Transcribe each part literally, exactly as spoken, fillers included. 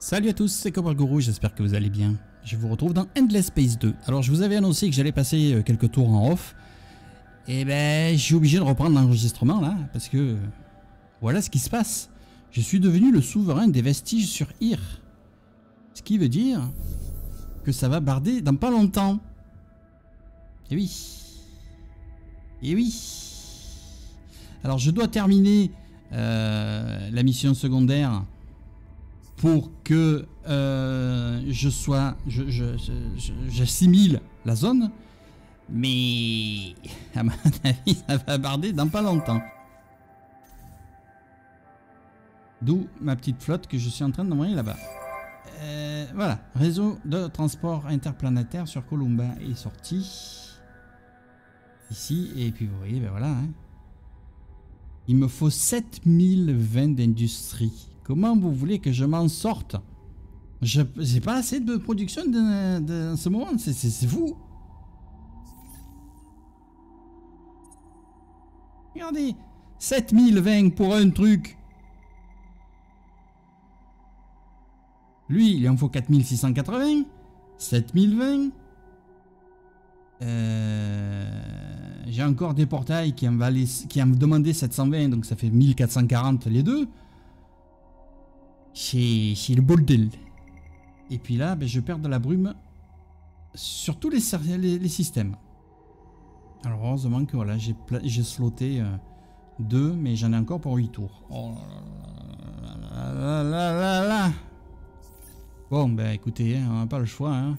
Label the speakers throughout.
Speaker 1: Salut à tous, c'est Cobra Guru, j'espère que vous allez bien. Je vous retrouve dans Endless Space deux. Alors je vous avais annoncé que j'allais passer quelques tours en off. Et ben je suis obligé de reprendre l'enregistrement là, parce que voilà ce qui se passe. Je suis devenu le souverain des vestiges sur Yr. Ce qui veut dire que ça va barder dans pas longtemps. Et oui. Et oui. Alors je dois terminer euh, la mission secondaire pour que euh, je sois, je, je, je, je, j'assimile la zone, mais à mon avis ça va barder dans pas longtemps. D'où ma petite flotte que je suis en train d'envoyer là-bas. Euh, voilà, réseau de transport interplanétaire sur Columba est sorti. Ici, et puis vous voyez, ben voilà. Hein. Il me faut sept mille vingt d'industrie. Comment vous voulez que je m'en sorte? Je n'ai pas assez de production de, de, en ce moment, c'est fou. Regardez, sept mille vingt pour un truc. Lui, il en faut quatre mille six cent quatre-vingts. sept mille vingt. Euh, J'ai encore des portails qui en, valaient, qui en demandaient sept cent vingt, donc ça fait mille quatre cent quarante les deux. C'est le bordel. Et puis là, ben, je perds de la brume sur tous les, les, les systèmes. Alors heureusement que voilà, j'ai sloté euh, deux, mais j'en ai encore pour huit tours. Oh là là là là là là. Bon, ben écoutez, hein, on n'a pas le choix. Hein.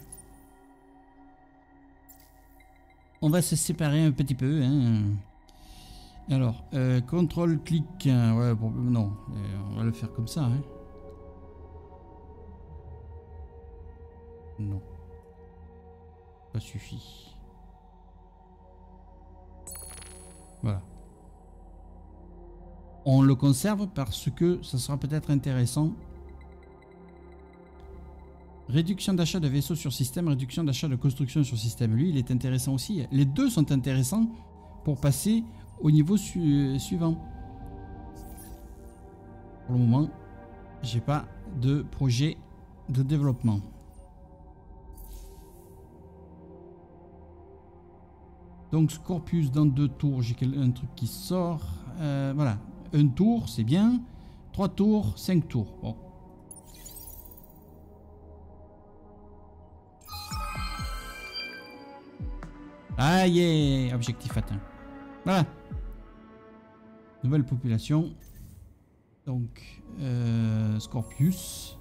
Speaker 1: On va se séparer un petit peu. Hein. Alors, euh, contrôle clic. Euh, ouais, bon, non, euh, on va le faire comme ça. Hein. Non. Ça suffit. Voilà. On le conserve parce que ça sera peut-être intéressant. Réduction d'achat de vaisseaux sur système, réduction d'achat de construction sur système. Lui, il est intéressant aussi. Les deux sont intéressants pour passer au niveau su suivant. Pour le moment, j'ai pas de projet de développement. Donc Scorpius dans deux tours, j'ai un truc qui sort. Euh, voilà, un tour, c'est bien. Trois tours, cinq tours. Bon. Ah yeah, objectif atteint. Voilà. Nouvelle population. Donc, euh, Scorpius.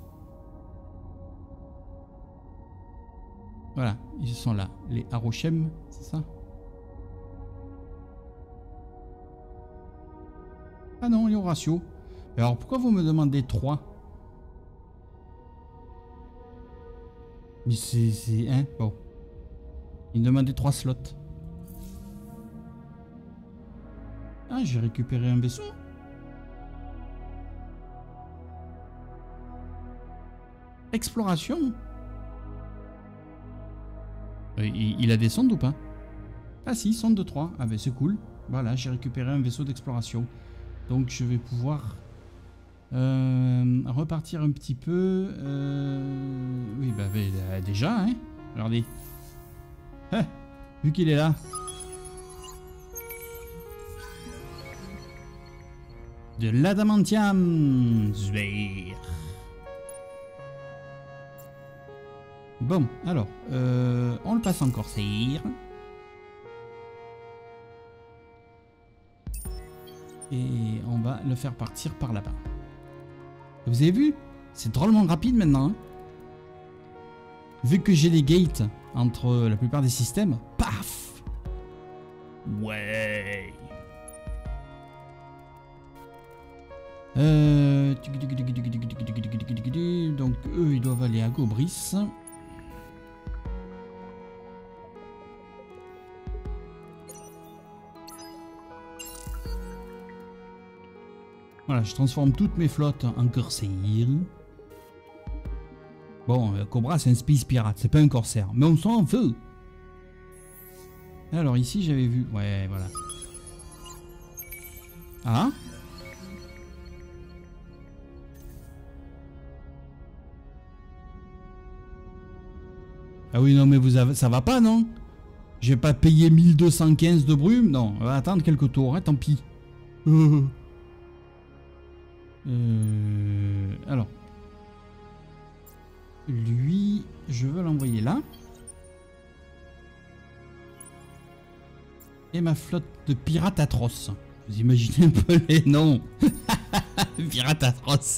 Speaker 1: Voilà, ils sont là. Les Arochem, c'est ça? Ah non, les Horatio. Alors pourquoi vous me demandez trois? Mais c'est... Hein? Bon. Il me demandait trois slots. Ah, j'ai récupéré un vaisseau. Exploration. Il, il a des sondes ou pas? Ah si, sonde de trois. Ah ben c'est cool. Voilà, j'ai récupéré un vaisseau d'exploration. Donc je vais pouvoir euh, repartir un petit peu. Euh, oui, bah, bah déjà, hein. Regardez. Ah, vu qu'il est là. De l'adamantium. Zwer. Bon, alors, euh, on le passe en corsaire. Et on va le faire partir par là-bas. Vous avez vu? C'est drôlement rapide maintenant. Hein, vu que j'ai les gates entre la plupart des systèmes. Paf! Ouais! Euh... Donc eux, ils doivent aller à Gobris. Voilà, je transforme toutes mes flottes en corsaire. Bon, euh, Cobra, c'est un space pirate, c'est pas un corsaire, mais on s'en veut. Alors ici, j'avais vu... Ouais, voilà. Ah? Ah oui, non, mais vous avez, ça va pas, non? Je vais pas payer mille deux cent quinze de brume. Non, on va attendre quelques tours, hein, tant pis. Euh... Alors. Lui, je veux l'envoyer là. Et ma flotte de pirates atroces. Vous imaginez un peu les noms. Pirates atroces.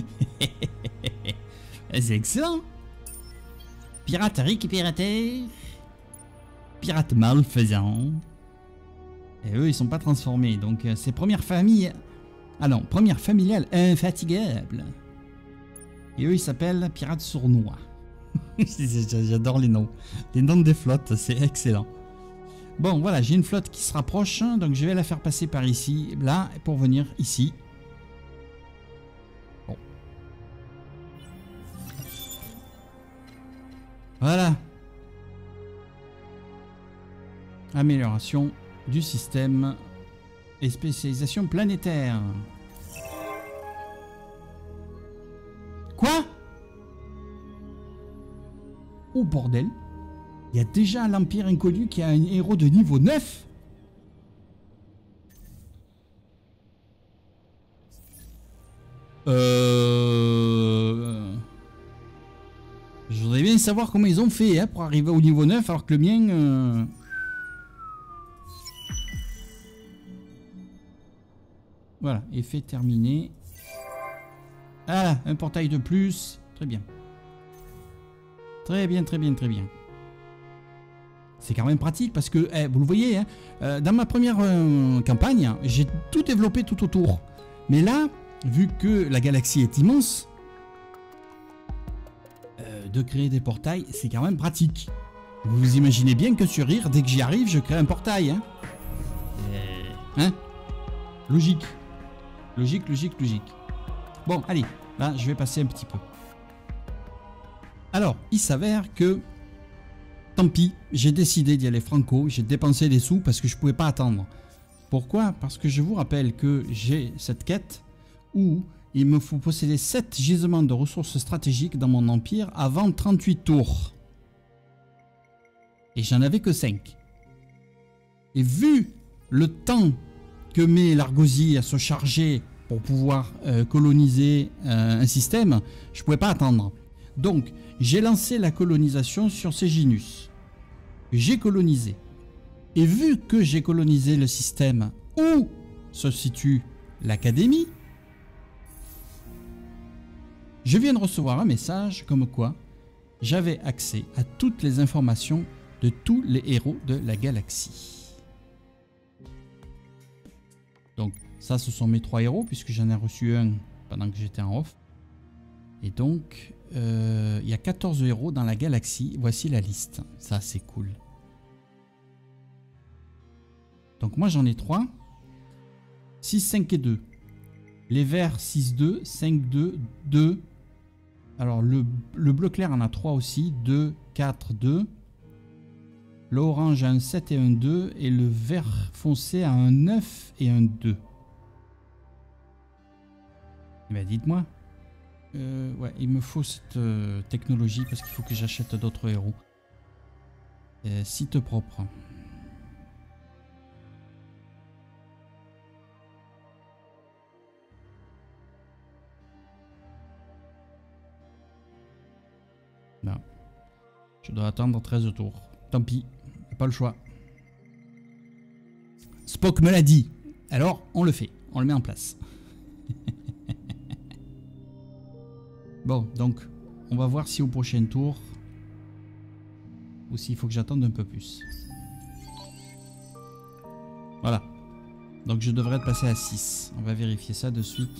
Speaker 1: C'est excellent. Pirate récupérateur. Pirate malfaisant. Et eux, ils sont pas transformés. Donc, euh, c'est première famille. Ah non, première familiale infatigable. Et eux, ils s'appellent Pirates sournois. J'adore les noms. Les noms des flottes, c'est excellent. Bon, voilà, j'ai une flotte qui se rapproche. Donc, je vais la faire passer par ici, là, pour venir ici. Bon. Voilà. Amélioration du système et spécialisation planétaire. Quoi? Oh bordel. Il y a déjà l'Empire Inconnu qui a un héros de niveau neuf. Euh... Je voudrais bien savoir comment ils ont fait hein, pour arriver au niveau neuf alors que le mien... Euh... Voilà, effet terminé. Ah, un portail de plus. Très bien. Très bien, très bien, très bien. C'est quand même pratique parce que, eh, vous le voyez, hein, euh, dans ma première euh, campagne, j'ai tout développé tout autour. Mais là, vu que la galaxie est immense, euh, de créer des portails, c'est quand même pratique. Vous vous imaginez bien que sur I R, dès que j'y arrive, je crée un portail. Hein, euh, hein Logique. Logique, logique, logique. Bon, allez, là, je vais passer un petit peu. Alors, il s'avère que, tant pis, j'ai décidé d'y aller franco, j'ai dépensé des sous parce que je ne pouvais pas attendre. Pourquoi? Parce que je vous rappelle que j'ai cette quête où il me faut posséder sept gisements de ressources stratégiques dans mon empire avant trente-huit tours. Et j'en avais que cinq. Et vu le temps que met l'Argosie à se charger pour pouvoir euh, coloniser euh, un système, je ne pouvais pas attendre. Donc, j'ai lancé la colonisation sur Séginus. J'ai colonisé. Et vu que j'ai colonisé le système où se situe l'académie, je viens de recevoir un message comme quoi j'avais accès à toutes les informations de tous les héros de la galaxie. Donc, ça, ce sont mes trois héros, puisque j'en ai reçu un pendant que j'étais en off. Et donc, euh, il y a quatorze héros dans la galaxie. Voici la liste. Ça, c'est cool. Donc, moi, j'en ai trois. six, cinq et deux. Les verts, six, deux, cinq, deux, deux. Alors, le, le bleu clair en a trois aussi. deux, quatre, deux. L'orange a un sept et un deux. Et le vert foncé a un neuf et un deux. Eh bien, dites-moi. Euh, ouais, il me faut cette euh, technologie parce qu'il faut que j'achète d'autres héros. Euh, site propre. Non. Je dois attendre treize tours. Tant pis, pas le choix. Spock me l'a dit. Alors, on le fait. On le met en place. Bon, donc, on va voir si au prochain tour, ou s'il faut que j'attende un peu plus. Voilà. Donc, je devrais être passé à six. On va vérifier ça de suite.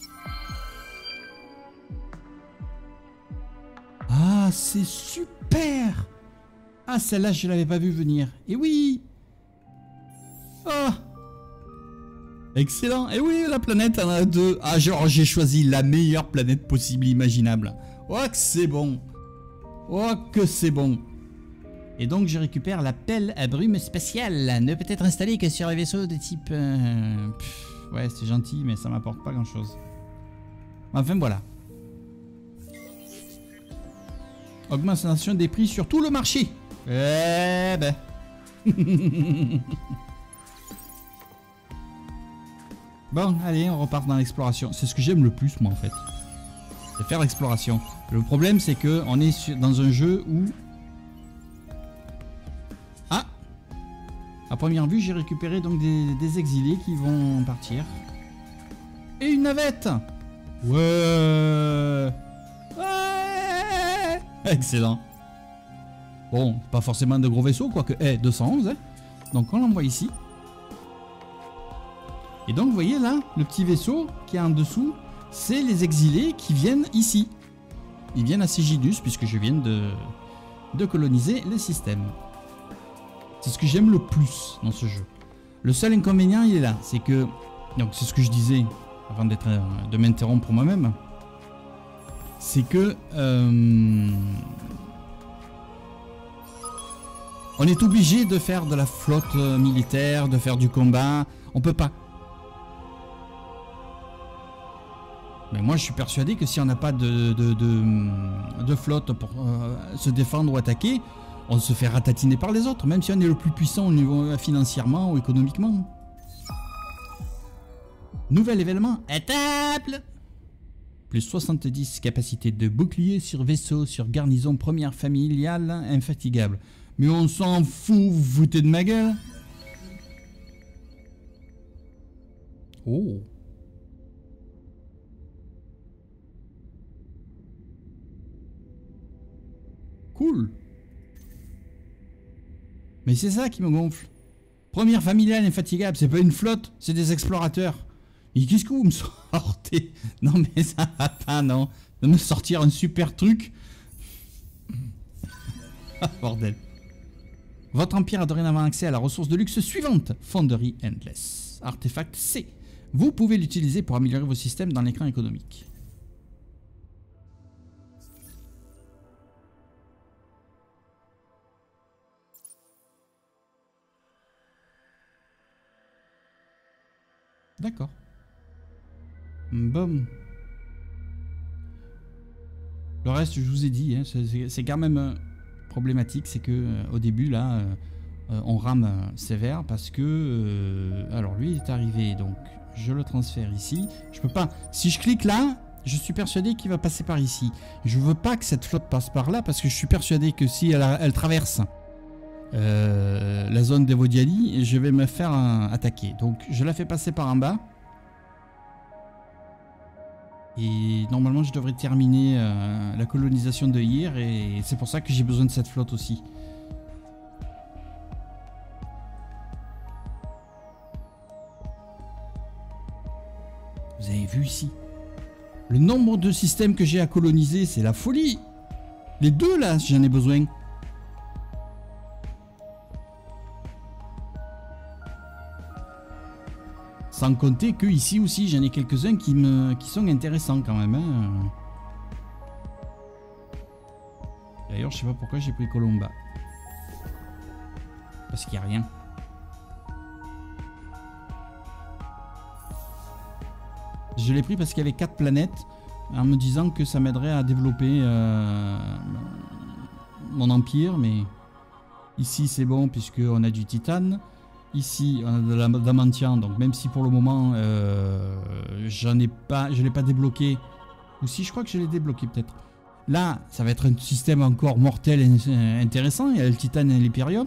Speaker 1: Ah, c'est super! Ah, celle-là, je ne l'avais pas vue venir. Et oui! Ah! Excellent. Et oui, la planète en a deux. Ah, genre, j'ai choisi la meilleure planète possible, imaginable. Oh, que c'est bon. Oh, que c'est bon. Et donc, je récupère la pelle à brume spatiale. Ne peut être installée que sur les vaisseaux de type... Euh... Pff, ouais, c'est gentil, mais ça m'apporte pas grand-chose. Enfin, voilà. Augmentation des prix sur tout le marché. Eh ben. Bon, allez, on repart dans l'exploration. C'est ce que j'aime le plus, moi, en fait. C'est faire l'exploration. Le problème, c'est que on est sur, dans un jeu où... Ah! À première vue, j'ai récupéré donc des, des exilés qui vont partir. Et une navette! Ouais! Ouais! Excellent. Bon, pas forcément de gros vaisseaux, quoique... Eh, deux cent onze, hein. Donc, on l'envoie ici. Et donc, vous voyez là, le petit vaisseau qui est en dessous, c'est les exilés qui viennent ici. Ils viennent à Sigidus, puisque je viens de, de coloniser le système. C'est ce que j'aime le plus dans ce jeu. Le seul inconvénient, il est là. C'est que, donc c'est ce que je disais, avant d'être, de m'interrompre pour moi-même, c'est que... Euh, on est obligé de faire de la flotte militaire, de faire du combat. On peut pas. Mais moi, je suis persuadé que si on n'a pas de, de, de, de flotte pour euh, se défendre ou attaquer, on se fait ratatiner par les autres, même si on est le plus puissant au niveau financièrement ou économiquement. Nouvel événement, étape plus soixante-dix capacités de bouclier sur vaisseau, sur garnison première familiale, infatigable. Mais on s'en fout, vous vous foutez de ma gueule? Oh. Cool. Mais c'est ça qui me gonfle. Première familiale infatigable, c'est pas une flotte, c'est des explorateurs. Et qu'est-ce que vous me sortez? Non mais ça va pas, non. De me sortir un super truc. Ah, bordel. Votre empire a dorénavant accès à la ressource de luxe suivante. Fonderie Endless. Artefact C. Vous pouvez l'utiliser pour améliorer vos systèmes dans l'écran économique. D'accord. Bon. Le reste, je vous ai dit, hein, c'est quand même euh, problématique, c'est que euh, au début, là, euh, euh, on rame euh, sévère parce que... Euh, alors, lui, il est arrivé, donc je le transfère ici. Je peux pas... Si je clique là, je suis persuadé qu'il va passer par ici. Je veux pas que cette flotte passe par là parce que je suis persuadé que si elle, elle traverse... Euh, la zone des Vodiali, je vais me faire un, attaquer. Donc je la fais passer par en bas. Et normalement je devrais terminer euh, la colonisation de Hyr. Et c'est pour ça que j'ai besoin de cette flotte aussi. Vous avez vu ici? Le nombre de systèmes que j'ai à coloniser, c'est la folie. Les deux là, j'en ai besoin. Sans compter que ici aussi, j'en ai quelques-uns qui, me, qui sont intéressants quand même. Hein. D'ailleurs, je sais pas pourquoi j'ai pris Colomba. Parce qu'il n'y a rien. Je l'ai pris parce qu'il y avait quatre planètes, en me disant que ça m'aiderait à développer euh, mon empire. Mais ici, c'est bon puisqu'on a du titane. Ici, on a de l'adamantium, donc même si pour le moment, euh, j'en ai pas, je ne l'ai pas débloqué, ou si je crois que je l'ai débloqué peut-être. Là, ça va être un système encore mortel et intéressant, il y a le titane et l'hyperium.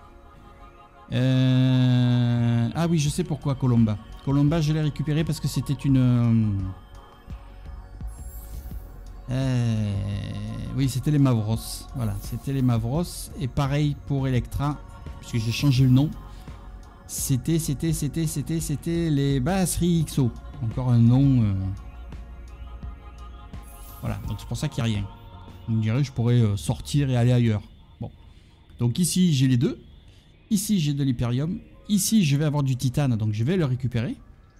Speaker 1: Euh... Ah oui, je sais pourquoi Colomba. Colomba, je l'ai récupéré parce que c'était une... Euh... Oui, c'était les Mavros. Voilà, c'était les Mavros. Et pareil pour Electra, puisque j'ai changé le nom. C'était, c'était, c'était, c'était, c'était les Basri X O. Encore un nom. Euh... Voilà, donc c'est pour ça qu'il n'y a rien. On dirait je pourrais euh, sortir et aller ailleurs. Bon. Donc ici, j'ai les deux. Ici, j'ai de l'Hyperium. Ici, je vais avoir du titane, donc je vais le récupérer.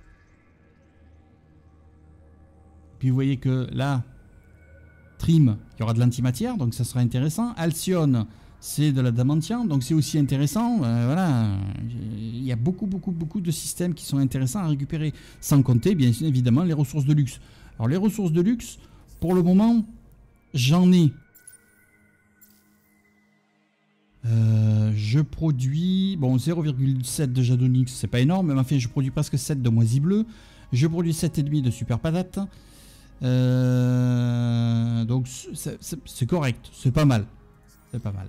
Speaker 1: Puis vous voyez que là, Trim, il y aura de l'antimatière, donc ça sera intéressant. Alcyone, c'est de l'adamantium, donc c'est aussi intéressant. Euh, voilà, il y a beaucoup, beaucoup, beaucoup de systèmes qui sont intéressants à récupérer. Sans compter, bien évidemment, les ressources de luxe. Alors les ressources de luxe, pour le moment, j'en ai Euh, je produis... Bon, zéro virgule sept de Jadonix, c'est pas énorme, mais enfin, je produis presque sept de Moisi Bleu. Je produis sept virgule cinq de Super Patate. Euh, donc, c'est correct, c'est pas mal. C'est pas mal.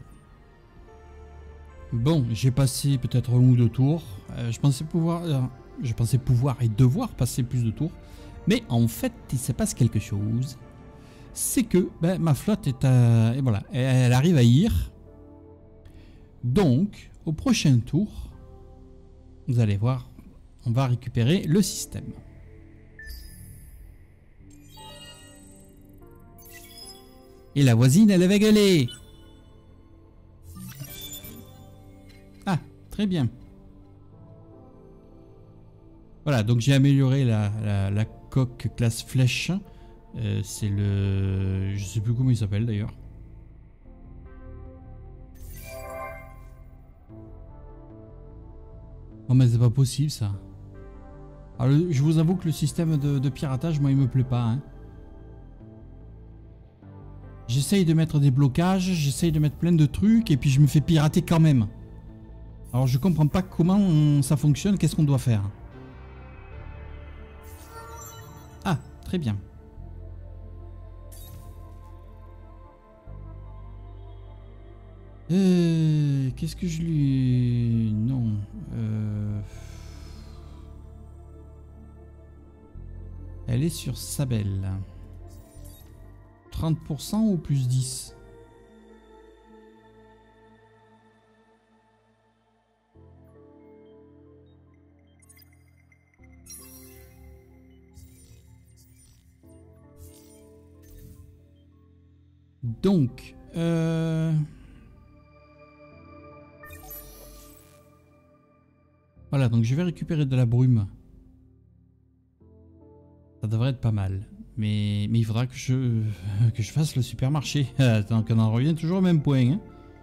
Speaker 1: Bon, j'ai passé peut-être un ou deux tours. Euh, je pensais pouvoir... Euh, je pensais pouvoir et devoir passer plus de tours. Mais en fait, il se passe quelque chose. C'est que ben, ma flotte est à... Et voilà, elle arrive à ir. Donc, au prochain tour, vous allez voir, on va récupérer le système. Et la voisine, elle avait gueulé. Ah, très bien. Voilà, donc j'ai amélioré la, la, la coque classe flèche. Euh, c'est le... Je sais plus comment il s'appelle d'ailleurs. Oh mais c'est pas possible ça. Alors, je vous avoue que le système de, de piratage, moi il me plaît pas. Hein. J'essaye de mettre des blocages, j'essaye de mettre plein de trucs et puis je me fais pirater quand même. Alors je comprends pas comment on, ça fonctionne, qu'est-ce qu'on doit faire. Ah, très bien. Euh, qu'est-ce que je lui... Non. Euh... Elle est sur Sabelle. trente pour cent ou plus dix? Donc... Euh... Voilà, donc je vais récupérer de la brume. Ça devrait être pas mal. Mais, mais il faudra que je, que je fasse le supermarché. Tant qu'on en revient toujours au même point. Hein.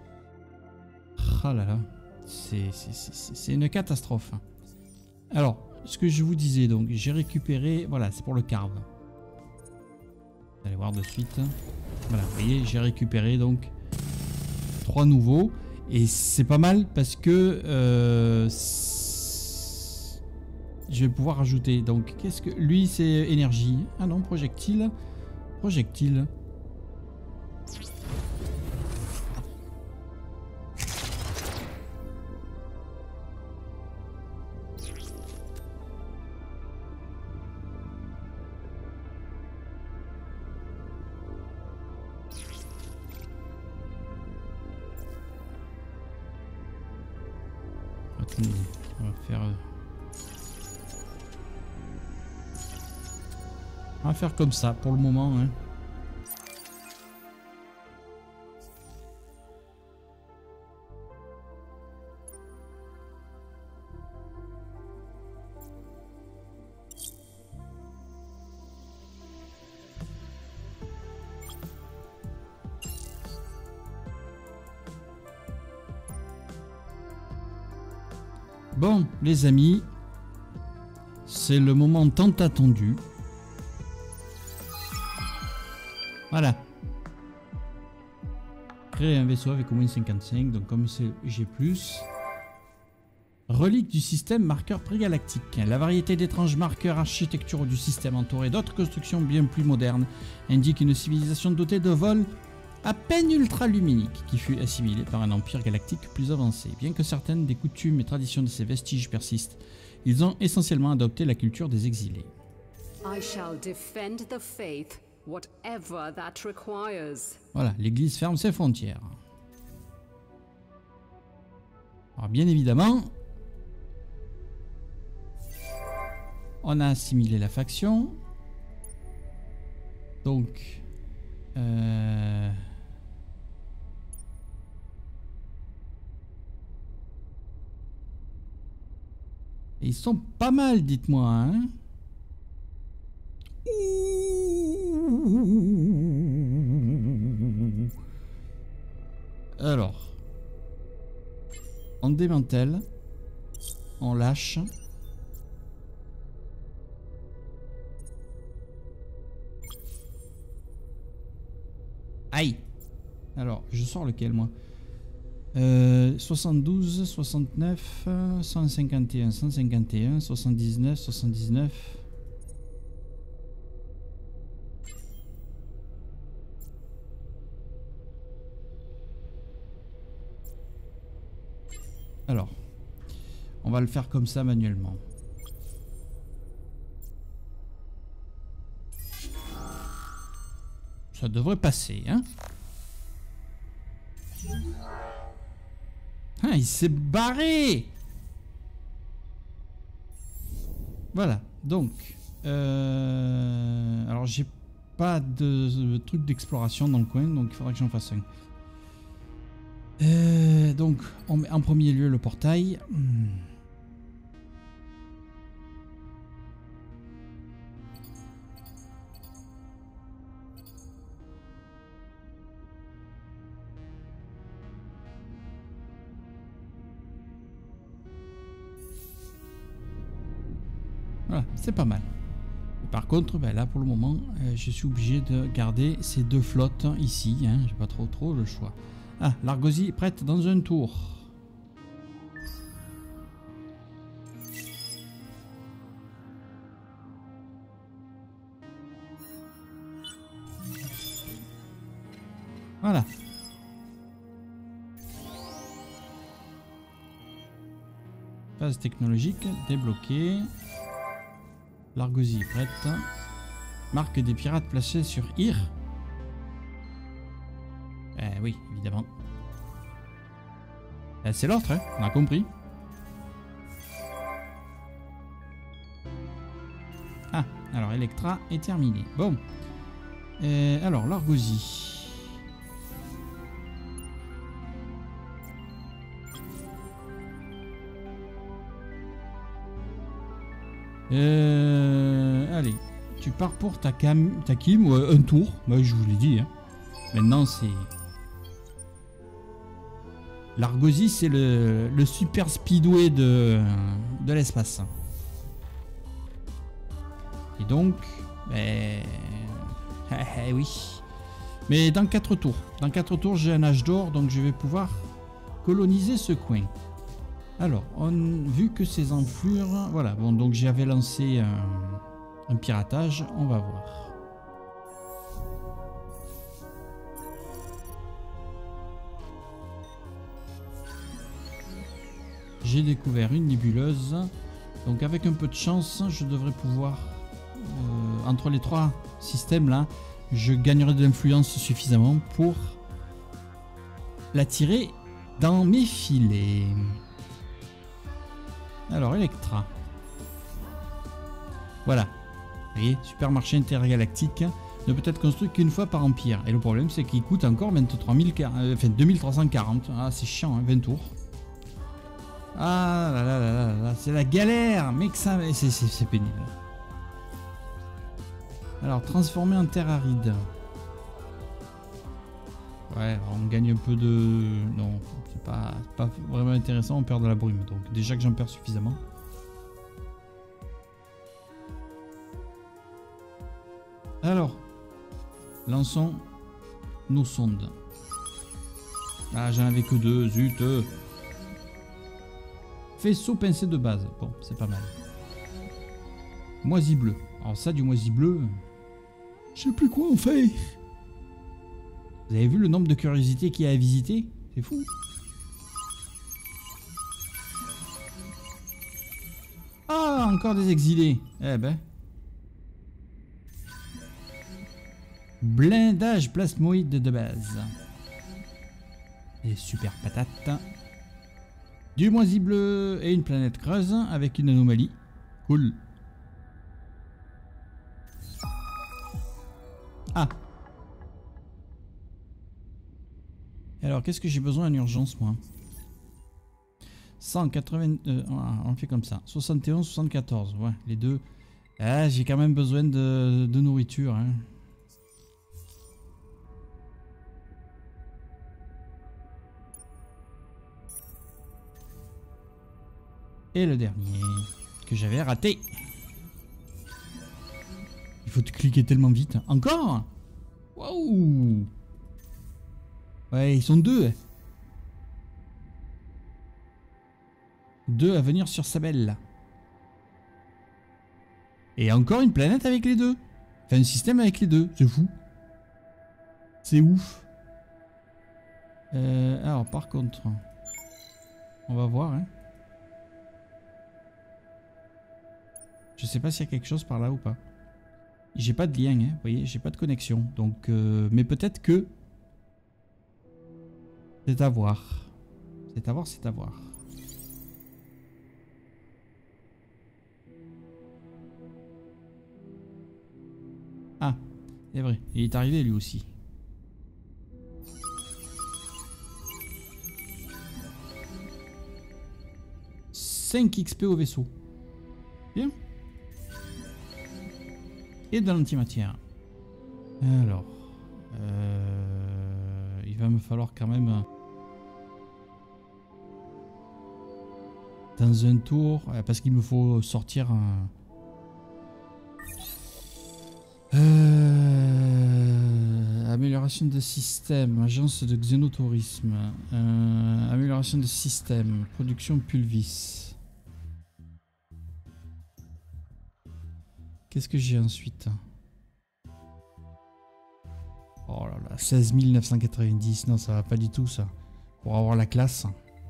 Speaker 1: Oh là là. C'est une catastrophe. Alors, ce que je vous disais, donc, j'ai récupéré... Voilà, c'est pour le carve. Vous allez voir de suite. Voilà, vous voyez, j'ai récupéré donc trois nouveaux. Et c'est pas mal parce que... Euh, je vais pouvoir ajouter. Donc, qu'est-ce que... Lui, c'est énergie. Ah non, projectile. Projectile. Attendez, on va faire... On va faire comme ça pour le moment. Hein. Bon, les amis, c'est le moment tant attendu. Voilà. Créer un vaisseau avec au moins cinquante-cinq, donc comme c'est G plus. Relique du système marqueur prégalactique. La variété d'étranges marqueurs architecturaux du système entouré d'autres constructions bien plus modernes indique une civilisation dotée de vols à peine ultraluminiques qui fut assimilée par un empire galactique plus avancé. Bien que certaines des coutumes et traditions de ces vestiges persistent, ils ont essentiellement adopté la culture des exilés.
Speaker 2: I shall defend the faith. Whatever that requires.
Speaker 1: Voilà, l'Église ferme ses frontières. Alors bien évidemment, on a assimilé la faction. Donc, euh... ils sont pas mal, dites-moi, hein. Alors, on démantèle, on lâche. Aïe. Alors, je sors lequel moi? Euh, soixante-douze, soixante-neuf, cent cinquante et un, cent cinquante et un, soixante-dix-neuf, soixante-dix-neuf. Alors, on va le faire comme ça manuellement. Ça devrait passer, hein? Ah, il s'est barré! Voilà, donc... Euh, alors, j'ai pas de, de truc d'exploration dans le coin, donc il faudra que j'en fasse un. Euh, donc, on met en premier lieu le portail. Hmm. Voilà, c'est pas mal. Par contre, ben là pour le moment, euh, je suis obligé de garder ces deux flottes ici. Hein, j'ai pas trop trop le choix. Ah, l'Argosie est prête dans un tour. Voilà. Phase technologique débloquée. L'Argosie est prête. Marque des pirates placés sur Ir. Eh oui, évidemment. Eh, c'est l'autre, hein, on a compris. Ah, alors Electra est terminée. Bon. Euh, alors, l'Argosie. Euh, allez, tu pars pour ta cam, ta Kim, ouais, un tour. Bah, je vous l'ai dit. Hein. Maintenant, c'est l'Argosie, c'est le, le super speedway de, de l'espace. Et donc, ben, eh, oui. Mais dans quatre tours. Dans quatre tours, j'ai un âge d'or, donc je vais pouvoir coloniser ce coin. Alors, on, vu que ces enflures... Voilà, bon, donc j'avais lancé un, un piratage, on va voir. J'ai découvert une nébuleuse, donc avec un peu de chance, je devrais pouvoir... Euh, entre les trois systèmes là, je gagnerai de l'influence suffisamment pour l'attirer dans mes filets. Alors, Electra. Voilà. Vous voyez, supermarché intergalactique ne peut être construit qu'une fois par empire. Et le problème, c'est qu'il coûte encore vingt-trois mille, enfin deux mille trois cent quarante. Ah, c'est chiant, hein, vingt tours. Ah là là là là là, c'est la galère, mec, ça, c'est pénible. Alors, transformer en terre aride. Ouais, on gagne un peu de... Non, c'est pas, pas vraiment intéressant, on perd de la brume. Donc déjà que j'en perds suffisamment. Alors, lançons nos sondes. Ah, j'en avais que deux, zut. Faisceau pincé de base. Bon, c'est pas mal. Moisi bleu. Alors ça, du moisi bleu... Je sais plus quoi on fait. Vous avez vu le nombre de curiosités qu'il y a à visiter? C'est fou. Ah, encore des exilés. Eh ben. Blindage plasmoïde de base. Des super patates. Du moisi bleu et une planète creuse avec une anomalie. Cool. Ah. Alors, qu'est-ce que j'ai besoin en urgence, moi? cent quatre-vingts... Euh, on fait comme ça. soixante et onze, soixante-quatorze. Ouais, les deux. Ah, j'ai quand même besoin de, de nourriture. Hein. Et le dernier, que j'avais raté. Il faut te cliquer tellement vite. Encore? Waouh! Ouais, ils sont deux. Deux à venir sur Sabelle. Et encore une planète avec les deux. Enfin, un système avec les deux. C'est fou. C'est ouf. Euh, alors, par contre, on va voir. Hein. Je sais pas s'il y a quelque chose par là ou pas. J'ai pas de lien, hein. Vous voyez, j'ai pas de connexion. Donc, euh, mais peut-être que c'est à voir. C'est à voir, c'est à voir. Ah, c'est vrai. Il est arrivé lui aussi. cinq X P au vaisseau. Bien. Et de l'antimatière. Alors. Euh, il va me falloir quand même... Dans un tour... Parce qu'il me faut sortir un... Euh, amélioration de système, agence de xénotourisme, euh, amélioration de système, production Pulvis. Qu'est-ce que j'ai ensuite? Oh là là, seize mille neuf cent quatre-vingt-dix, non ça va pas du tout ça. Pour avoir la classe.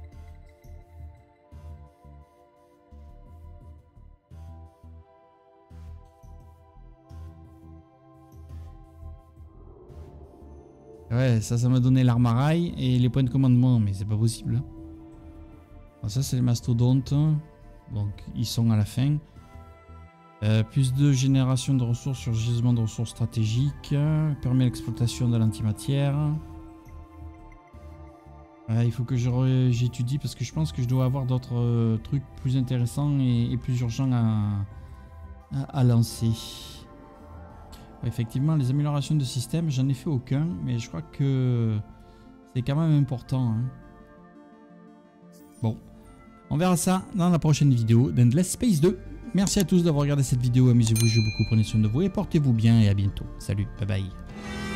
Speaker 1: Ouais, ça, ça m'a donné l'arme à rail et les points de commandement, mais c'est pas possible. Hein. Bon, ça, c'est les mastodontes. Donc, ils sont à la fin. Euh, plus de génération de ressources sur gisement de ressources stratégiques. Permet l'exploitation de l'antimatière. Ouais, il faut que j'étudie parce que je pense que je dois avoir d'autres euh, trucs plus intéressants et, et plus urgents à, à, à lancer. Effectivement, les améliorations de système, j'en ai fait aucun, mais je crois que c'est quand même important. Hein. Bon, on verra ça dans la prochaine vidéo d'Endless Space deux. Merci à tous d'avoir regardé cette vidéo, amusez-vous, jouez beaucoup, prenez soin de vous et portez-vous bien et à bientôt. Salut, bye bye.